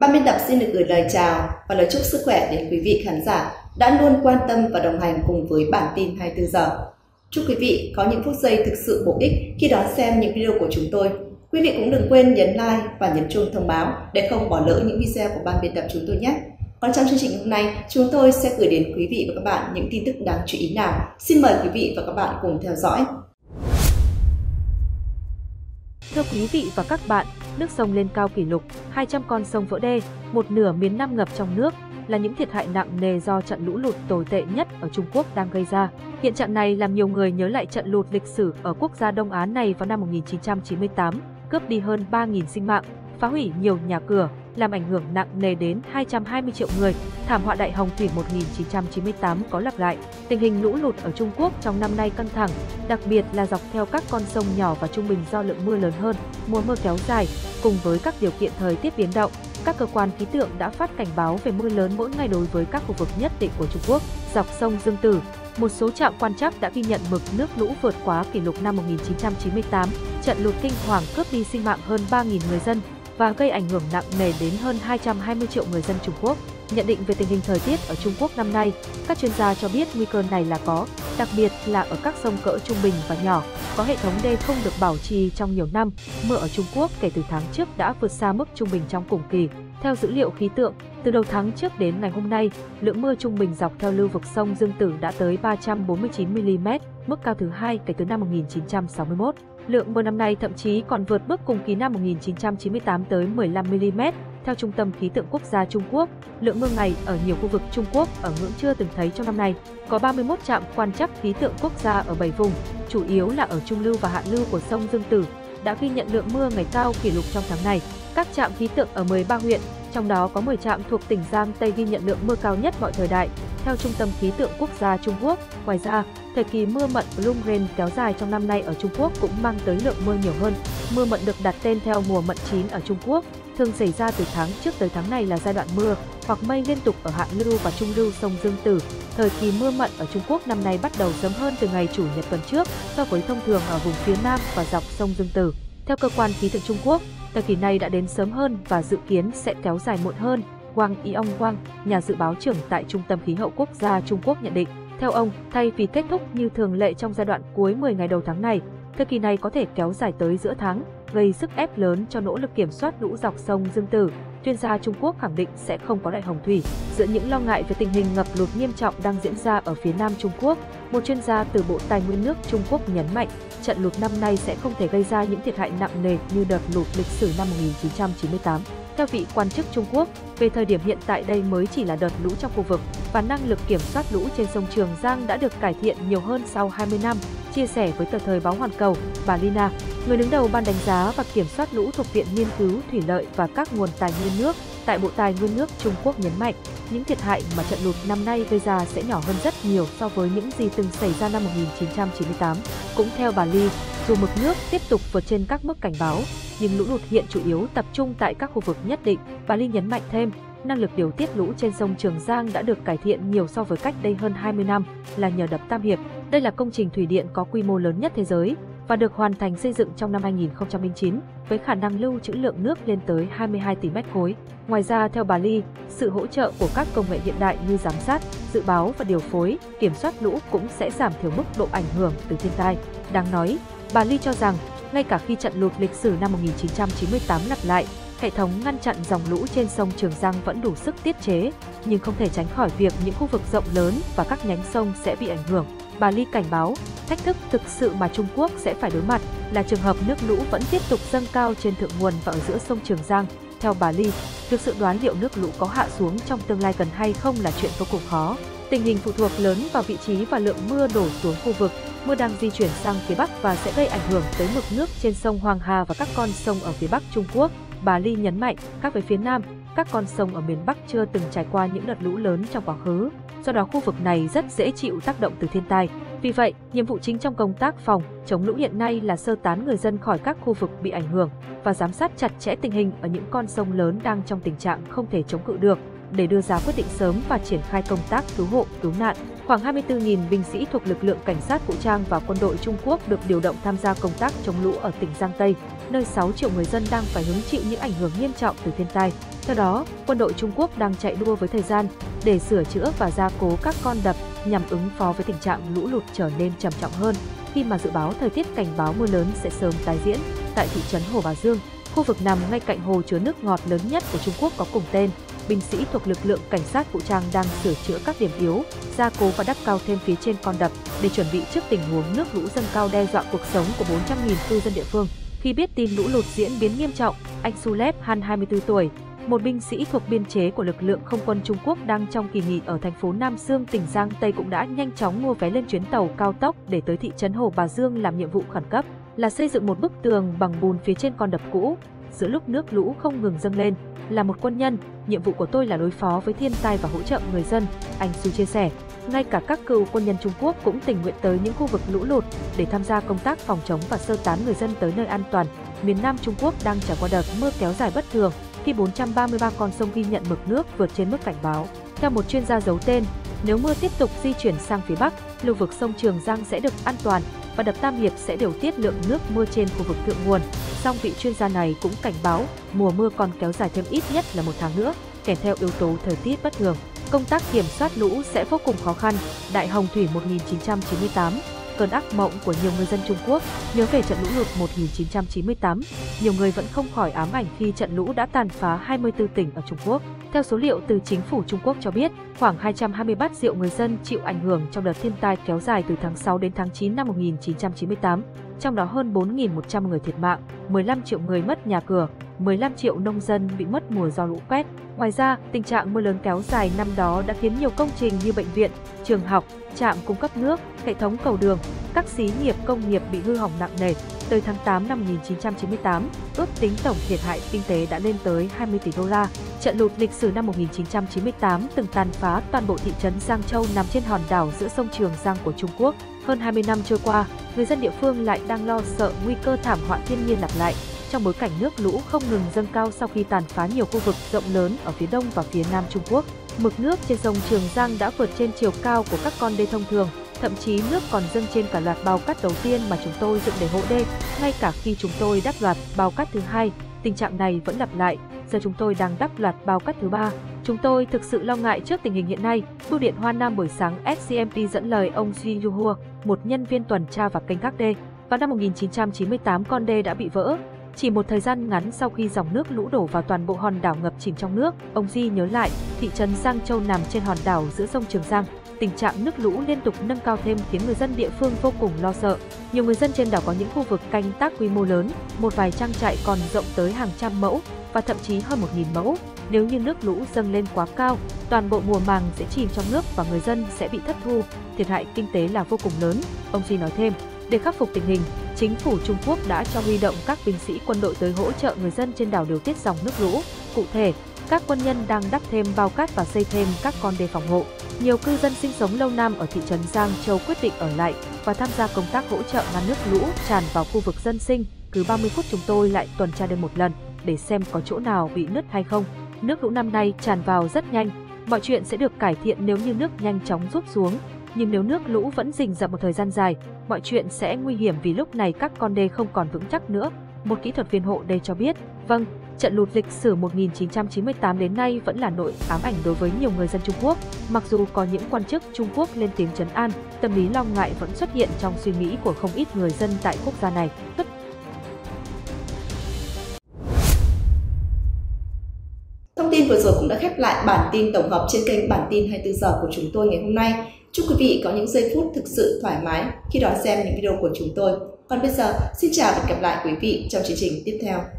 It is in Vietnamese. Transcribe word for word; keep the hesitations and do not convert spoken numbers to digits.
Ban biên tập xin được gửi lời chào và lời chúc sức khỏe đến quý vị khán giả đã luôn quan tâm và đồng hành cùng với bản tin hai mươi tư giờ. Chúc quý vị có những phút giây thực sự bổ ích khi đón xem những video của chúng tôi. Quý vị cũng đừng quên nhấn like và nhấn chuông thông báo để không bỏ lỡ những video của ban biên tập chúng tôi nhé. Còn trong chương trình hôm nay, chúng tôi sẽ gửi đến quý vị và các bạn những tin tức đáng chú ý nào. Xin mời quý vị và các bạn cùng theo dõi. Thưa quý vị và các bạn, nước sông lên cao kỷ lục, hai trăm con sông vỡ đê, một nửa miền Nam ngập trong nước là những thiệt hại nặng nề do trận lũ lụt tồi tệ nhất ở Trung Quốc đang gây ra. Hiện trạng này làm nhiều người nhớ lại trận lụt lịch sử ở quốc gia Đông Á này vào năm một nghìn chín trăm chín mươi tám, cướp đi hơn ba nghìn sinh mạng, phá hủy nhiều nhà cửa, làm ảnh hưởng nặng nề đến hai trăm hai mươi triệu người. Thảm họa Đại Hồng Thủy một nghìn chín trăm chín mươi tám có lặp lại. Tình hình lũ lụt ở Trung Quốc trong năm nay căng thẳng, đặc biệt là dọc theo các con sông nhỏ và trung bình do lượng mưa lớn hơn, mùa mưa kéo dài, cùng với các điều kiện thời tiết biến động. Các cơ quan khí tượng đã phát cảnh báo về mưa lớn mỗi ngày đối với các khu vực nhất định của Trung Quốc. Dọc sông Dương Tử, một số trạm quan trắc đã ghi nhận mực nước lũ vượt quá kỷ lục năm một nghìn chín trăm chín mươi tám. Trận lụt kinh hoàng cướp đi sinh mạng hơn ba nghìn người dân và gây ảnh hưởng nặng nề đến hơn hai trăm hai mươi triệu người dân Trung Quốc. Nhận định về tình hình thời tiết ở Trung Quốc năm nay, các chuyên gia cho biết nguy cơ này là có, đặc biệt là ở các sông cỡ trung bình và nhỏ, có hệ thống đê không được bảo trì trong nhiều năm. Mưa ở Trung Quốc kể từ tháng trước đã vượt xa mức trung bình trong cùng kỳ. Theo dữ liệu khí tượng, từ đầu tháng trước đến ngày hôm nay, lượng mưa trung bình dọc theo lưu vực sông Dương Tử đã tới ba trăm bốn mươi chín mi-li-mét, mức cao thứ hai kể từ năm một nghìn chín trăm sáu mươi mốt. Lượng mưa năm nay thậm chí còn vượt mức cùng kỳ năm một nghìn chín trăm chín mươi tám tới mười lăm mi-li-mét. Theo Trung tâm Khí tượng Quốc gia Trung Quốc, lượng mưa ngày ở nhiều khu vực Trung Quốc ở ngưỡng chưa từng thấy trong năm nay. Có ba mươi mốt trạm quan trắc khí tượng quốc gia ở bảy vùng, chủ yếu là ở trung lưu và hạ lưu của sông Dương Tử, đã ghi nhận lượng mưa ngày cao kỷ lục trong tháng này. Các trạm khí tượng ở mười ba huyện, trong đó có mười trạm thuộc tỉnh Giang Tây ghi nhận lượng mưa cao nhất mọi thời đại. Theo Trung tâm Khí tượng Quốc gia Trung Quốc, ngoài ra, thời kỳ mưa mận Blue Rain kéo dài trong năm nay ở Trung Quốc cũng mang tới lượng mưa nhiều hơn. Mưa mận được đặt tên theo mùa mận chín ở Trung Quốc, thường xảy ra từ tháng trước tới tháng này là giai đoạn mưa hoặc mây liên tục ở hạ lưu và trung lưu sông Dương Tử. Thời kỳ mưa mận ở Trung Quốc năm nay bắt đầu sớm hơn từ ngày Chủ nhật tuần trước so với thông thường ở vùng phía Nam và dọc sông Dương Tử. Theo cơ quan khí tượng Trung Quốc, thời kỳ này đã đến sớm hơn và dự kiến sẽ kéo dài muộn hơn. Wang Yongwang, nhà dự báo trưởng tại Trung tâm Khí hậu Quốc gia Trung Quốc nhận định, theo ông, thay vì kết thúc như thường lệ trong giai đoạn cuối mười ngày đầu tháng này, thời kỳ này có thể kéo dài tới giữa tháng, gây sức ép lớn cho nỗ lực kiểm soát lũ dọc sông Dương Tử. Chuyên gia Trung Quốc khẳng định sẽ không có đại hồng thủy. Giữa những lo ngại về tình hình ngập lụt nghiêm trọng đang diễn ra ở phía Nam Trung Quốc, một chuyên gia từ Bộ Tài nguyên nước Trung Quốc nhấn mạnh, trận lụt năm nay sẽ không thể gây ra những thiệt hại nặng nề như đợt lụt lịch sử năm một nghìn chín trăm chín mươi tám. Theo vị quan chức Trung Quốc, về thời điểm hiện tại đây mới chỉ là đợt lũ trong khu vực và năng lực kiểm soát lũ trên sông Trường Giang đã được cải thiện nhiều hơn sau hai mươi năm. Chia sẻ với tờ Thời báo Hoàn Cầu, bà Lina, người đứng đầu ban đánh giá và kiểm soát lũ thuộc Viện Nghiên cứu Thủy lợi và các nguồn tài nguyên nước tại Bộ Tài nguyên nước Trung Quốc nhấn mạnh, những thiệt hại mà trận lụt năm nay gây ra sẽ nhỏ hơn rất nhiều so với những gì từng xảy ra năm một nghìn chín trăm chín mươi tám. Cũng theo bà Ly, dù mực nước tiếp tục vượt trên các mức cảnh báo, nhưng lũ lụt hiện chủ yếu tập trung tại các khu vực nhất định. Bà Ly nhấn mạnh thêm, năng lực điều tiết lũ trên sông Trường Giang đã được cải thiện nhiều so với cách đây hơn hai mươi năm là nhờ đập Tam Hiệp. Đây là công trình thủy điện có quy mô lớn nhất thế giới và được hoàn thành xây dựng trong năm hai nghìn không trăm lẻ chín với khả năng lưu trữ lượng nước lên tới hai mươi hai tỷ mét khối. Ngoài ra, theo bà Ly, sự hỗ trợ của các công nghệ hiện đại như giám sát, dự báo và điều phối, kiểm soát lũ cũng sẽ giảm thiểu mức độ ảnh hưởng từ thiên tai. Đáng nói, bà Ly cho rằng, ngay cả khi trận lụt lịch sử năm một nghìn chín trăm chín mươi tám lặp lại, hệ thống ngăn chặn dòng lũ trên sông Trường Giang vẫn đủ sức tiết chế, nhưng không thể tránh khỏi việc những khu vực rộng lớn và các nhánh sông sẽ bị ảnh hưởng. Bà Ly cảnh báo, thách thức thực sự mà Trung Quốc sẽ phải đối mặt là trường hợp nước lũ vẫn tiếp tục dâng cao trên thượng nguồn và ở giữa sông Trường Giang. Theo bà Ly, việc dự đoán liệu nước lũ có hạ xuống trong tương lai gần hay không là chuyện vô cùng khó. Tình hình phụ thuộc lớn vào vị trí và lượng mưa đổ xuống khu vực. Mưa đang di chuyển sang phía Bắc và sẽ gây ảnh hưởng tới mực nước trên sông Hoàng Hà và các con sông ở phía Bắc Trung Quốc. Bà Ly nhấn mạnh, khác với phía Nam, các con sông ở miền Bắc chưa từng trải qua những đợt lũ lớn trong quá khứ. Do đó khu vực này rất dễ chịu tác động từ thiên tai. Vì vậy, nhiệm vụ chính trong công tác phòng, chống lũ hiện nay là sơ tán người dân khỏi các khu vực bị ảnh hưởng và giám sát chặt chẽ tình hình ở những con sông lớn đang trong tình trạng không thể chống cự được, để đưa ra quyết định sớm và triển khai công tác cứu hộ, cứu nạn. Khoảng hai mươi tư nghìn binh sĩ thuộc lực lượng cảnh sát vũ trang và quân đội Trung Quốc được điều động tham gia công tác chống lũ ở tỉnh Giang Tây, nơi sáu triệu người dân đang phải hứng chịu những ảnh hưởng nghiêm trọng từ thiên tai. Theo đó, quân đội Trung Quốc đang chạy đua với thời gian để sửa chữa và gia cố các con đập nhằm ứng phó với tình trạng lũ lụt trở nên trầm trọng hơn, khi mà dự báo thời tiết cảnh báo mưa lớn sẽ sớm tái diễn. Tại thị trấn Hồ Bà Dương, khu vực nằm ngay cạnh hồ chứa nước ngọt lớn nhất của Trung Quốc có cùng tên, binh sĩ thuộc lực lượng cảnh sát vũ trang đang sửa chữa các điểm yếu, gia cố và đắp cao thêm phía trên con đập để chuẩn bị trước tình huống nước lũ dâng cao đe dọa cuộc sống của bốn trăm nghìn cư dân địa phương. Khi biết tin lũ lụt diễn biến nghiêm trọng, anh Sulep Han, hai mươi tư tuổi, một binh sĩ thuộc biên chế của lực lượng không quân Trung Quốc đang trong kỳ nghỉ ở thành phố Nam Dương, tỉnh Giang Tây cũng đã nhanh chóng mua vé lên chuyến tàu cao tốc để tới thị trấn Hồ Bà Dương làm nhiệm vụ khẩn cấp là xây dựng một bức tường bằng bùn phía trên con đập cũ. Giữa lúc nước lũ không ngừng dâng lên, là một quân nhân, nhiệm vụ của tôi là đối phó với thiên tai và hỗ trợ người dân, anh Su chia sẻ. Ngay cả các cựu quân nhân Trung Quốc cũng tình nguyện tới những khu vực lũ lụt để tham gia công tác phòng chống và sơ tán người dân tới nơi an toàn. Miền Nam Trung Quốc đang trải qua đợt mưa kéo dài bất thường, khi bốn trăm ba mươi ba con sông ghi nhận mực nước vượt trên mức cảnh báo. Theo một chuyên gia giấu tên, nếu mưa tiếp tục di chuyển sang phía Bắc, lưu vực sông Trường Giang sẽ được an toàn và đập Tam Hiệp sẽ điều tiết lượng nước mưa trên khu vực thượng nguồn. Song vị chuyên gia này cũng cảnh báo mùa mưa còn kéo dài thêm ít nhất là một tháng nữa, kèm theo yếu tố thời tiết bất thường. Công tác kiểm soát lũ sẽ vô cùng khó khăn. Đại Hồng Thủy một nghìn chín trăm chín mươi tám, cơn ác mộng của nhiều người dân Trung Quốc. Nhớ về trận lũ lụt một nghìn chín trăm chín mươi tám, nhiều người vẫn không khỏi ám ảnh khi trận lũ đã tàn phá hai mươi tư tỉnh ở Trung Quốc. Theo số liệu từ chính phủ Trung Quốc cho biết, khoảng hai trăm hai mươi bát rượu người dân chịu ảnh hưởng trong đợt thiên tai kéo dài từ tháng sáu đến tháng chín năm một nghìn chín trăm chín mươi tám, trong đó hơn bốn nghìn một trăm người thiệt mạng, mười lăm triệu người mất nhà cửa, mười lăm triệu nông dân bị mất mùa do lũ quét. Ngoài ra, tình trạng mưa lớn kéo dài năm đó đã khiến nhiều công trình như bệnh viện, trường học, trạm cung cấp nước, hệ thống cầu đường, các xí nghiệp công nghiệp bị hư hỏng nặng nề. Tới tháng tám năm một nghìn chín trăm chín mươi tám, ước tính tổng thiệt hại kinh tế đã lên tới hai mươi tỷ đô la. Trận lụt lịch sử năm một nghìn chín trăm chín mươi tám từng tàn phá toàn bộ thị trấn Giang Châu nằm trên hòn đảo giữa sông Trường Giang của Trung Quốc. Hơn hai mươi năm trôi qua, người dân địa phương lại đang lo sợ nguy cơ thảm họa thiên nhiên lặp lại, trong bối cảnh nước lũ không ngừng dâng cao sau khi tàn phá nhiều khu vực rộng lớn ở phía đông và phía nam Trung Quốc. Mực nước trên sông Trường Giang đã vượt trên chiều cao của các con đê thông thường, thậm chí nước còn dâng trên cả loạt bao cát đầu tiên mà chúng tôi dựng để hộ đê. Ngay cả khi chúng tôi đắp loạt bao cát thứ hai, tình trạng này vẫn lặp lại. Giờ chúng tôi đang đắp loạt bao cát thứ ba. Chúng tôi thực sự lo ngại trước tình hình hiện nay. Bưu điện Hoa Nam buổi sáng ét xê em pê dẫn lời ông Ji Yuhua, một nhân viên tuần tra và canh gác đê. Vào năm một nghìn chín trăm chín mươi tám, con đê đã bị vỡ. Chỉ một thời gian ngắn sau khi dòng nước lũ đổ vào, toàn bộ hòn đảo ngập chìm trong nước. Ông Di nhớ lại, thị trấn Giang Châu nằm trên hòn đảo giữa sông Trường Giang. Tình trạng nước lũ liên tục nâng cao thêm khiến người dân địa phương vô cùng lo sợ. Nhiều người dân trên đảo có những khu vực canh tác quy mô lớn, một vài trang trại còn rộng tới hàng trăm mẫu và thậm chí hơn một nghìn mẫu. Nếu như nước lũ dâng lên quá cao, toàn bộ mùa màng sẽ chìm trong nước và người dân sẽ bị thất thu, thiệt hại kinh tế là vô cùng lớn. Ông Di nói thêm, để khắc phục tình hình, chính phủ Trung Quốc đã cho huy động các binh sĩ quân đội tới hỗ trợ người dân trên đảo điều tiết dòng nước lũ. Cụ thể, các quân nhân đang đắp thêm bao cát và xây thêm các con đê phòng hộ. Nhiều cư dân sinh sống lâu năm ở thị trấn Giang Châu quyết định ở lại và tham gia công tác hỗ trợ ngăn nước lũ tràn vào khu vực dân sinh. Cứ ba mươi phút chúng tôi lại tuần tra đêm một lần để xem có chỗ nào bị nứt hay không. Nước lũ năm nay tràn vào rất nhanh, mọi chuyện sẽ được cải thiện nếu như nước nhanh chóng rút xuống. Nhưng nếu nước lũ vẫn rình rập một thời gian dài, mọi chuyện sẽ nguy hiểm vì lúc này các con đê không còn vững chắc nữa. Một kỹ thuật viên hộ đê cho biết, vâng, trận lụt lịch sử một nghìn chín trăm chín mươi tám đến nay vẫn là nỗi ám ảnh đối với nhiều người dân Trung Quốc. Mặc dù có những quan chức Trung Quốc lên tiếng trấn an, tâm lý lo ngại vẫn xuất hiện trong suy nghĩ của không ít người dân tại quốc gia này. Thông tin vừa rồi cũng đã khép lại bản tin tổng hợp trên kênh Bản tin hai mươi tư giờ của chúng tôi ngày hôm nay. Chúc quý vị có những giây phút thực sự thoải mái khi đón xem những video của chúng tôi. Còn bây giờ, xin chào và hẹn gặp lại quý vị trong chương trình tiếp theo.